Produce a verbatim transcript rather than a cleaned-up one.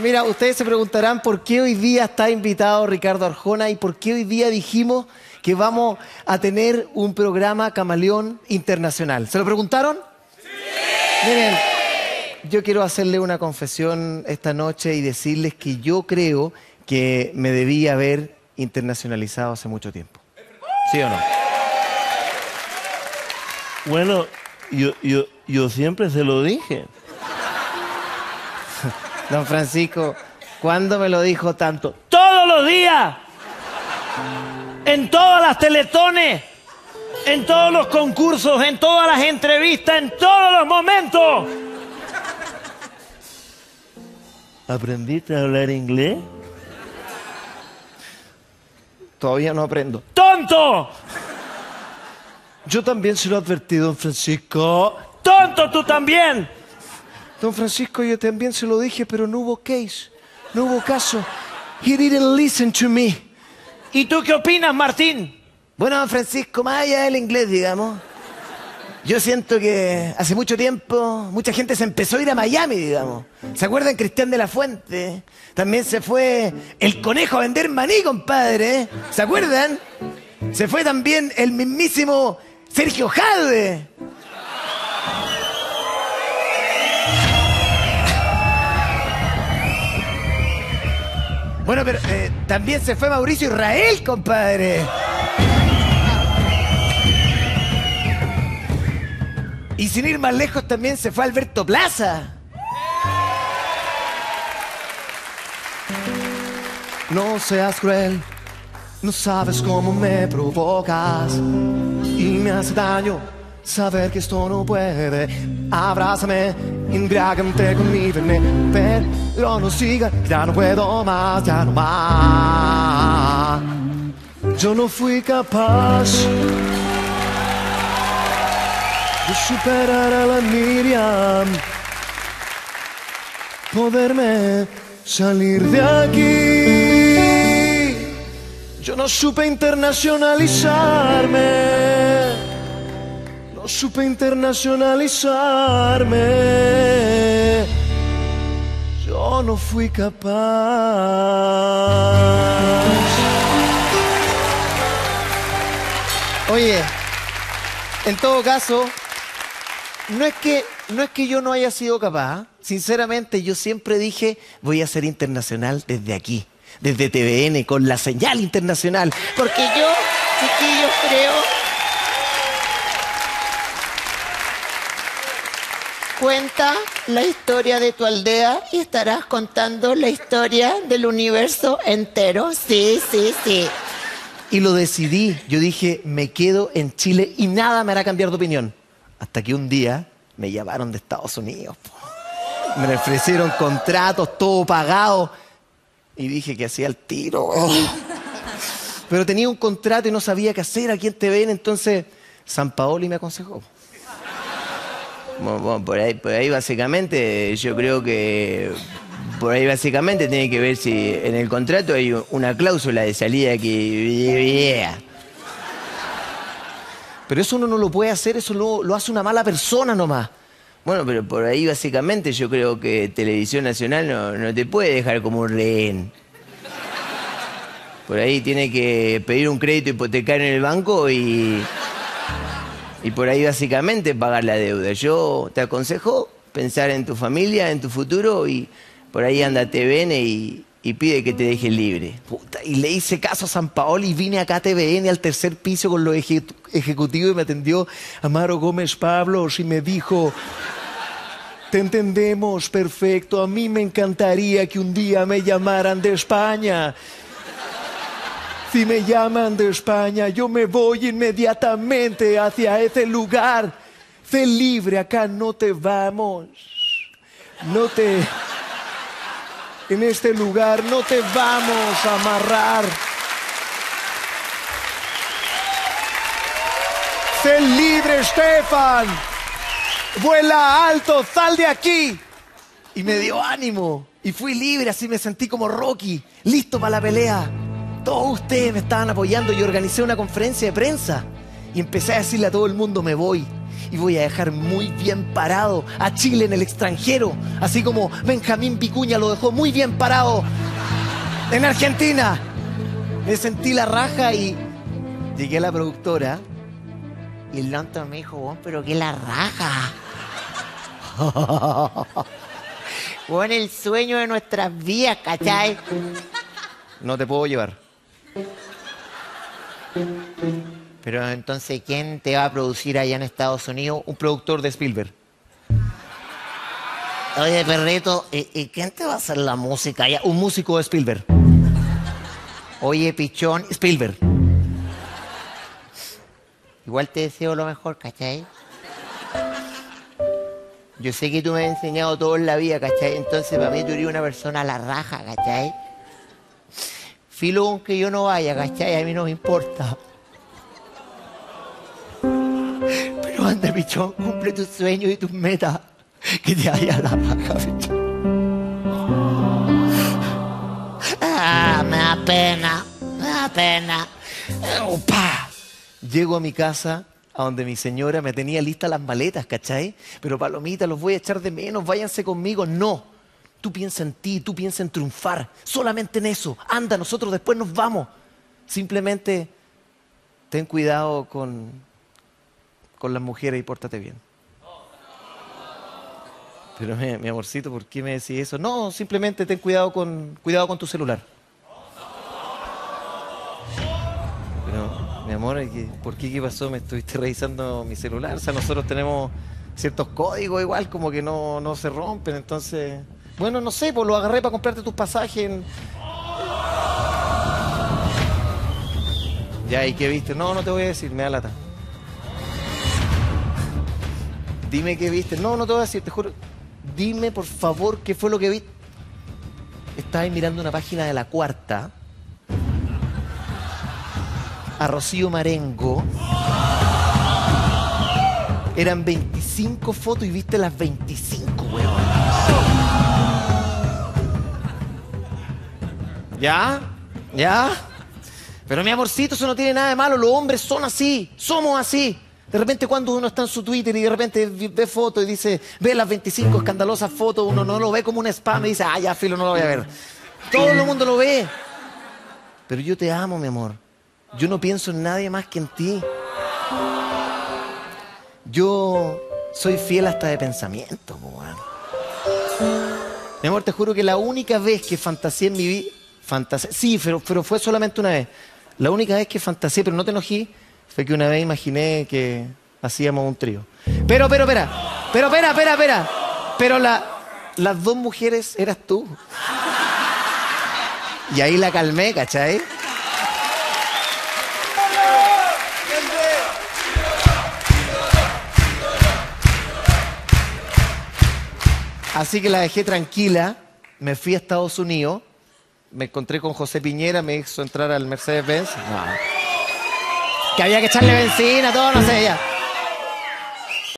mira, ustedes se preguntarán por qué hoy día está invitado Ricardo Arjona y por qué hoy día dijimos que vamos a tener un programa Camaleón Internacional. ¿Se lo preguntaron? ¡Sí! Miren, yo quiero hacerle una confesión esta noche y decirles que yo creo que me debía haber internacionalizado hace mucho tiempo. ¿Sí o no? Bueno, yo, yo, yo siempre se lo dije. Don Francisco, ¿cuándo me lo dijo tanto? ¡Todos los días! En todas las teletones, en todos los concursos, en todas las entrevistas, en todos los momentos. ¿Aprendiste a hablar inglés? Todavía no aprendo. ¡Tonto! Yo también se lo advertí, don Francisco. ¡Tonto tú también! Don Francisco, yo también se lo dije, pero no hubo case. No hubo caso. He didn't listen to me. ¿Y tú qué opinas, Martín? Bueno, don Francisco, más allá del inglés, digamos, yo siento que hace mucho tiempo mucha gente se empezó a ir a Miami, digamos. ¿Se acuerdan Cristian de la Fuente? También se fue el Conejo a vender maní, compadre. ¿Se acuerdan? Se fue también el mismísimo Sergio Jadwe. Bueno, pero eh, también se fue Mauricio Israel, compadre. Y sin ir más lejos también se fue Alberto Plaza. No seas cruel, no sabes cómo me provocas y me hace daño saber que esto no puede. Abrázame, embriágate con mi veneno, pero no sigas, ya no puedo más, ya no más. Yo no fui capaz de superar a la Miriam, poderme salir de aquí. Yo no supe internacionalizarme. No supe internacionalizarme. Yo no fui capaz. Oye, en todo caso, no es que, no es que yo no haya sido capaz. Sinceramente, yo siempre dije, voy a ser internacional desde aquí, desde T V N, con la señal internacional. Porque yo, chiquillos, creo... Cuenta la historia de tu aldea y estarás contando la historia del universo entero. Sí, sí, sí. Y lo decidí. Yo dije, me quedo en Chile y nada me hará cambiar de opinión. Hasta que un día me llamaron de Estados Unidos. Po. Me ofrecieron contratos, todo pagado. Y dije que hacía el tiro. Oh. Pero tenía un contrato y no sabía qué hacer aquí en T V N. Entonces, Sampaoli me aconsejó. Bueno, por ahí, por ahí básicamente, yo creo que por ahí básicamente tiene que ver si en el contrato hay una cláusula de salida que... Pero eso uno no lo puede hacer, eso lo, lo hace una mala persona nomás. Bueno, pero por ahí básicamente yo creo que Televisión Nacional no, no te puede dejar como un rehén. Por ahí tiene que pedir un crédito hipotecario en el banco y... Y por ahí básicamente pagar la deuda. Yo te aconsejo pensar en tu familia, en tu futuro y por ahí anda a T V N y, y pide que te dejen libre. Puta, y le hice caso a Sampaoli y vine acá a T V N al tercer piso con los eje ejecutivos y me atendió Amaro Gómez Pablos y me dijo, te entendemos perfecto, a mí me encantaría que un día me llamaran de España. Si me llaman de España, yo me voy inmediatamente hacia ese lugar. Sé libre, acá no te vamos. No te... En este lugar no te vamos a amarrar. Sé libre, Stefan. Vuela alto, sal de aquí. Y me dio ánimo. Y fui libre, así me sentí como Rocky, listo para la pelea. Todos ustedes me estaban apoyando y organicé una conferencia de prensa. Y empecé a decirle a todo el mundo, me voy. y voy a dejar muy bien parado a Chile en el extranjero, así como Benjamín Vicuña lo dejó muy bien parado en Argentina. Me sentí la raja y llegué a la productora y el Lanto me dijo, bueno, pero qué la raja. Bueno, el sueño de nuestras vidas, ¿cachai? No te puedo llevar. Pero entonces, ¿quién te va a producir allá en Estados Unidos? Un productor de Spielberg. Oye, perrito, ¿y, y quién te va a hacer la música allá? Un músico de Spielberg. Oye, pichón, Spielberg. igual te deseo lo mejor, ¿cachai? Yo sé que tú me has enseñado todo en la vida, ¿cachai? Entonces, para mí tú eres una persona a la raja, ¿cachai? Filo aunque yo no vaya, ¿cachai? A mí no me importa. Pero anda, pichón, cumple tus sueños y tus metas. Que te vaya a la raja, pichón. Ah, me da pena, me da pena. ¡Opa! Llego a mi casa, a donde mi señora me tenía listas las maletas, ¿cachai? Pero Palomita, los voy a echar de menos, váyanse conmigo. No, tú piensa en ti, tú piensa en triunfar, solamente en eso. Anda, nosotros después nos vamos. Simplemente ten cuidado con, con las mujeres y pórtate bien. Pero mi, mi amorcito, ¿por qué me decís eso? No, simplemente ten cuidado con, cuidado con tu celular. Pero, mi amor, ¿por qué? ¿Qué pasó? Me estuviste revisando mi celular. O sea, nosotros tenemos ciertos códigos igual, como que no, no se rompen. Entonces, bueno, no sé, pues lo agarré para comprarte tus pasajes en... Ya, ¿y qué viste? No, no te voy a decir, me da lata. Dime qué viste. No, no te voy a decir, te juro. Dime, por favor, qué fue lo que viste. Estaba mirando una página de La Cuarta. A Rocío Marengo. Eran veinticinco fotos y viste las veinticinco, huevón. ¿Ya? ¿Ya? Pero mi amorcito, eso no tiene nada de malo. Los hombres son así. Somos así. De repente cuando uno está en su Twitter y de repente ve fotos y dice, ve las veinticinco escandalosas fotos, uno no lo ve como un spam y dice, ah, ya, filo, no lo voy a ver. Todo el mundo lo ve. Pero yo te amo, mi amor. Yo no pienso en nadie más que en ti. Yo soy fiel hasta de pensamiento, man. Mi amor, te juro que la única vez que fantaseé en mi vida... Fantaseé, sí, pero, pero fue solamente una vez. La única vez que fantaseé, pero no te enojí, fue que una vez imaginé que hacíamos un trío. Pero, pero, espera. Pero, espera, espera, espera. Pero la, las dos mujeres eras tú. Y ahí la calmé, ¿cachai? Así que la dejé tranquila. Me fui a Estados Unidos. Me encontré con José Piñera. Me hizo entrar al Mercedes-Benz. No. Que había que echarle benzina, todo, no sé, ya.